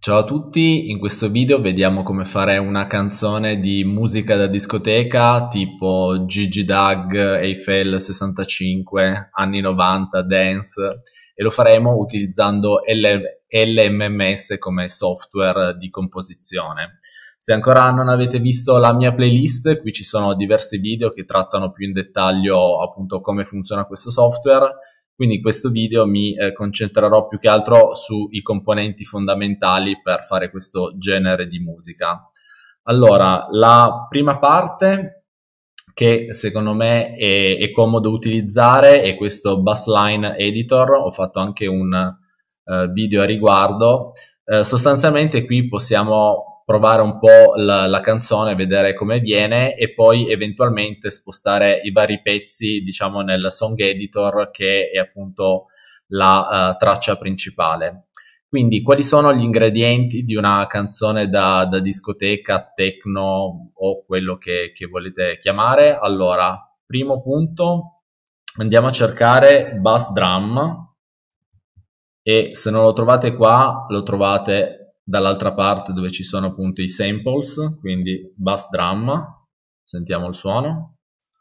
Ciao a tutti, in questo video vediamo come fare una canzone di musica da discoteca tipo Gigi Doug, Eiffel 65, anni 90, dance, e lo faremo utilizzando LMMS come software di composizione. Se ancora non avete visto la mia playlist, qui ci sono diversi video che trattano più in dettaglio appunto come funziona questo software. Quindi in questo video mi concentrerò più che altro sui componenti fondamentali per fare questo genere di musica. Allora, la prima parte che secondo me è comodo utilizzare è questo Bassline Editor. Ho fatto anche un video a riguardo. Sostanzialmente qui possiamo provare un po' la canzone, vedere come viene e poi eventualmente spostare i vari pezzi, diciamo, nel Song Editor, che è appunto la traccia principale. Quindi quali sono gli ingredienti di una canzone da discoteca, techno o quello che volete chiamare? Allora, primo punto, andiamo a cercare bass drum e se non lo trovate qua, lo trovate dall'altra parte dove ci sono appunto i samples, quindi bass drum, sentiamo il suono.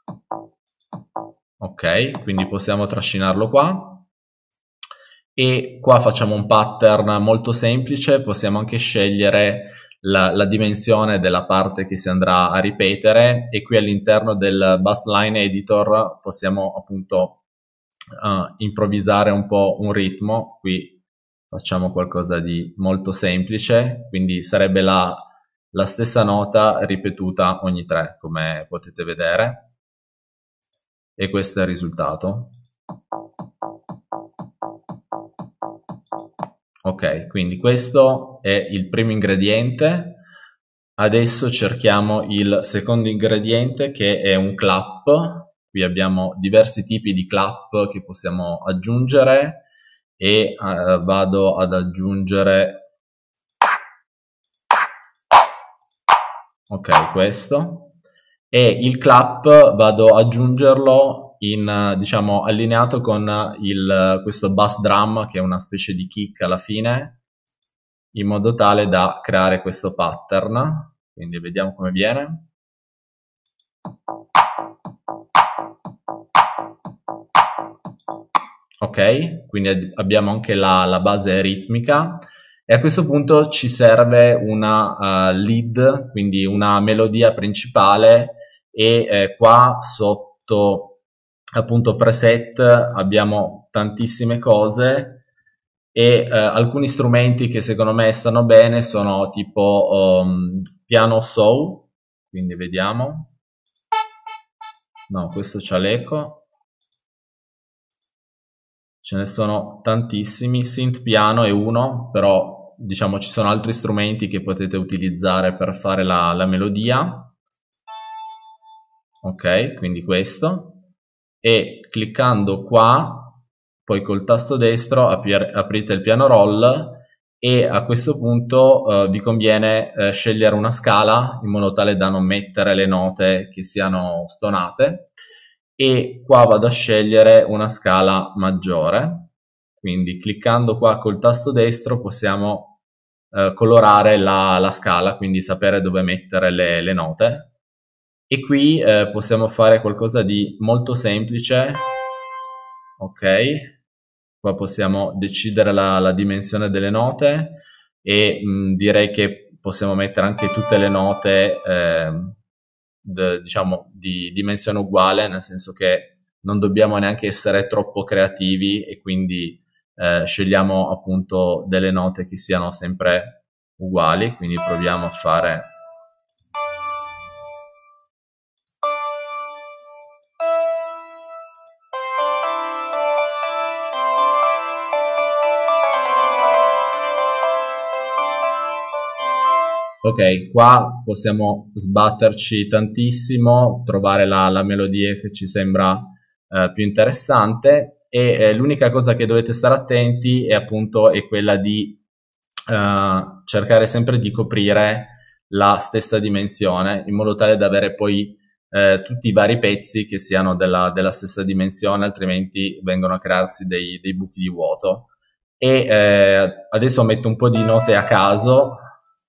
Ok, quindi possiamo trascinarlo qua. E qua facciamo un pattern molto semplice, possiamo anche scegliere la dimensione della parte che si andrà a ripetere e qui all'interno del Bassline Editor possiamo appunto improvvisare un po' un ritmo. Qui facciamo qualcosa di molto semplice, quindi sarebbe la stessa nota ripetuta ogni 3, come potete vedere, e questo è il risultato. Ok, quindi questo è il primo ingrediente. Adesso cerchiamo il secondo ingrediente, che è un clap. Qui abbiamo diversi tipi di clap che possiamo aggiungere e vado ad aggiungere, ok, questo, e il clap vado ad aggiungerlo in, diciamo, allineato con questo bass drum, che è una specie di kick alla fine, in modo tale da creare questo pattern. Quindi vediamo come viene. Ok, quindi abbiamo anche la base ritmica e a questo punto ci serve una lead, quindi una melodia principale e qua sotto appunto preset abbiamo tantissime cose e alcuni strumenti che secondo me stanno bene sono tipo piano soul, quindi vediamo. No, questo c'ha l'eco. Ce ne sono tantissimi, synth piano è uno, però diciamo ci sono altri strumenti che potete utilizzare per fare la melodia. Ok, quindi questo. E cliccando qua, poi col tasto destro aprite il piano roll e a questo punto vi conviene scegliere una scala in modo tale da non mettere le note che siano stonate. E qua vado a scegliere una scala maggiore, quindi cliccando qua col tasto destro possiamo colorare la scala, quindi sapere dove mettere le note. E qui possiamo fare qualcosa di molto semplice. Ok, qua possiamo decidere la dimensione delle note e direi che possiamo mettere anche tutte le note diciamo di dimensione uguale, nel senso che non dobbiamo neanche essere troppo creativi e quindi scegliamo appunto delle note che siano sempre uguali, quindi proviamo a fare. Ok, qua possiamo sbatterci tantissimo, trovare la melodia che ci sembra più interessante e l'unica cosa che dovete stare attenti è appunto quella di cercare sempre di coprire la stessa dimensione in modo tale da avere poi tutti i vari pezzi che siano della stessa dimensione, altrimenti vengono a crearsi dei buchi di vuoto. e adesso metto un po' di note a caso.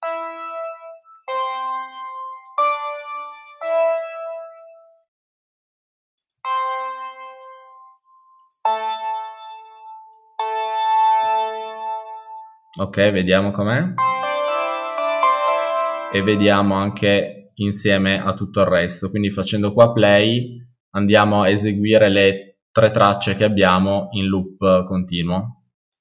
Ok, vediamo com'è. E vediamo anche insieme a tutto il resto. Quindi facendo qua play andiamo a eseguire le 3 tracce che abbiamo in loop continuo.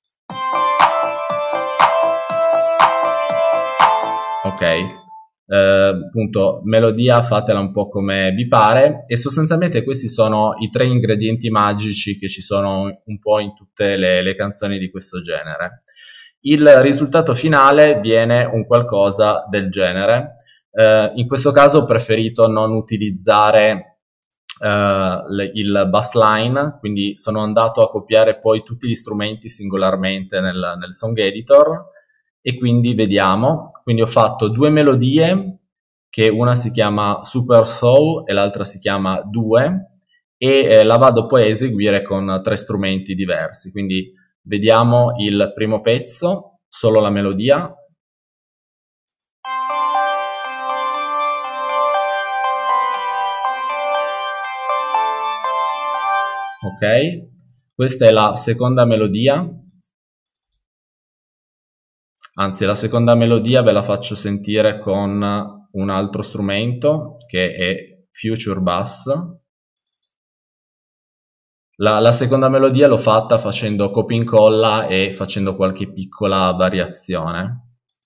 Ok, appunto melodia fatela un po' come vi pare, e sostanzialmente questi sono i 3 ingredienti magici che ci sono un po' in tutte le canzoni di questo genere. Il risultato finale viene un qualcosa del genere. In questo caso ho preferito non utilizzare il bass line, quindi sono andato a copiare poi tutti gli strumenti singolarmente nel song editor, e quindi vediamo. Quindi ho fatto 2 melodie, che una si chiama Super Soul e l'altra si chiama 2, e la vado poi a eseguire con 3 strumenti diversi. Quindi vediamo il primo pezzo, solo la melodia. Ok, questa è la seconda melodia. Anzi, la seconda melodia ve la faccio sentire con un altro strumento che è Future Bass. La seconda melodia l'ho fatta facendo copia e incolla e facendo qualche piccola variazione.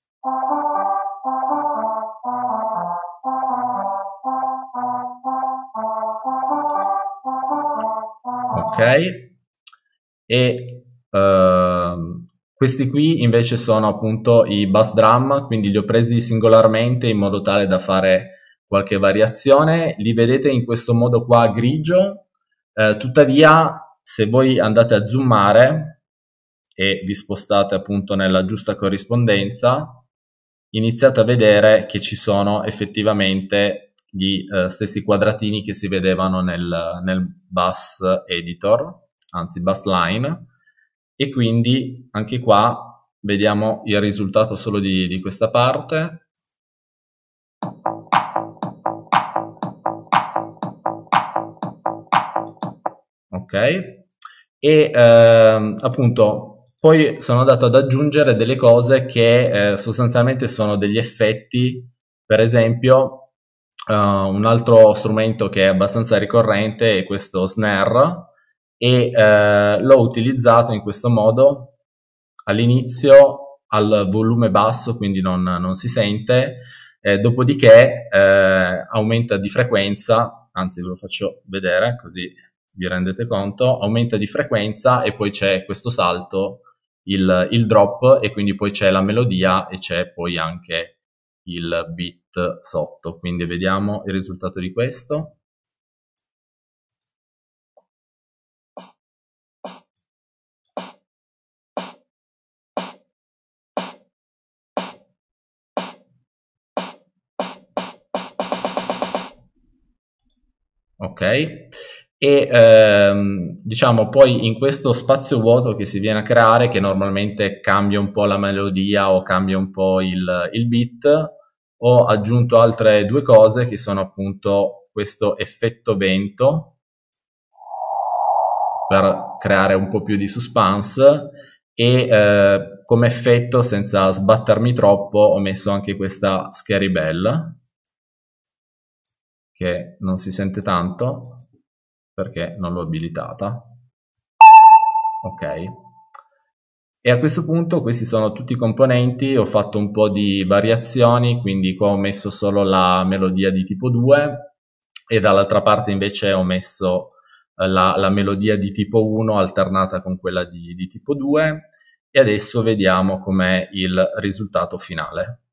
Ok, e questi qui invece sono appunto i bass drum, quindi li ho presi singolarmente in modo tale da fare qualche variazione. Li vedete in questo modo qua grigio, tuttavia se voi andate a zoomare e vi spostate appunto nella giusta corrispondenza, iniziate a vedere che ci sono effettivamente gli stessi quadratini che si vedevano nel bass editor, anzi bass line, e quindi anche qua vediamo il risultato solo di questa parte. Ok, e appunto poi sono andato ad aggiungere delle cose che sostanzialmente sono degli effetti. Per esempio un altro strumento che è abbastanza ricorrente è questo snare, e l'ho utilizzato in questo modo all'inizio al volume basso, quindi non si sente, dopodiché aumenta di frequenza, anzi ve lo faccio vedere così vi rendete conto, aumenta di frequenza e poi c'è questo salto, il drop, e quindi poi c'è la melodia e c'è poi anche il beat sotto. Quindi vediamo il risultato di questo. Ok, e diciamo poi in questo spazio vuoto che si viene a creare, che normalmente cambia un po' la melodia o cambia un po' il beat, ho aggiunto altre 2 cose che sono appunto questo effetto vento per creare un po' più di suspense, e come effetto, senza sbattermi troppo, ho messo anche questa Scary Bell, che non si sente tanto perché non l'ho abilitata. Ok, e a questo punto questi sono tutti i componenti. Ho fatto un po' di variazioni, quindi qua ho messo solo la melodia di tipo 2 e dall'altra parte invece ho messo la melodia di tipo 1 alternata con quella di tipo 2, e adesso vediamo com'è il risultato finale.